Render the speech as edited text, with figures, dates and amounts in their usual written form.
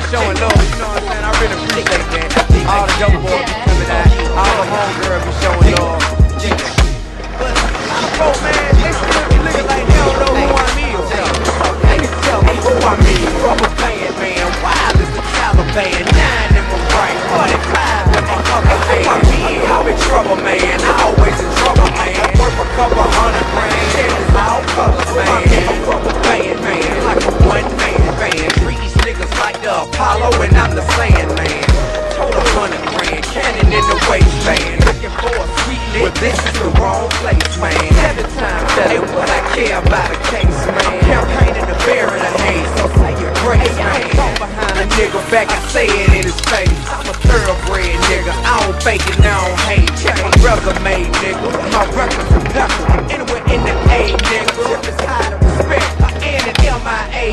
showing love, you know what I'm saying? I really appreciate that. All the dope boys be coming out, all the homegirls be showing love. Bro, man, they still be looking like they don't know who I am. They can tell me who I am. Rubber band, man, wild as the Taliban. 9 in my right, 45 in my other hand. I'm in trouble, man, I always in trouble, man. Worth a couple $100 grand, it's all colors, man. Rubber band, man, like a one-man band. Treat these niggas like the Apollo and I'm the Sandman. Total $100 grand, cannon in the waistband. Looking for a sweet nigga, well, this is the wrong place, man. Every time, ain't what I care about a case, man. I'm campaigning to bury the hate, so say your grace, man. Fall behind a nigga back, I say it in his face. I'm a thoroughbred nigga, I don't fake it, I don't hate. Check my resume, nigga, my records impeccable. Anywhere in the A, nigga, tip is high to respect. I am an MIA,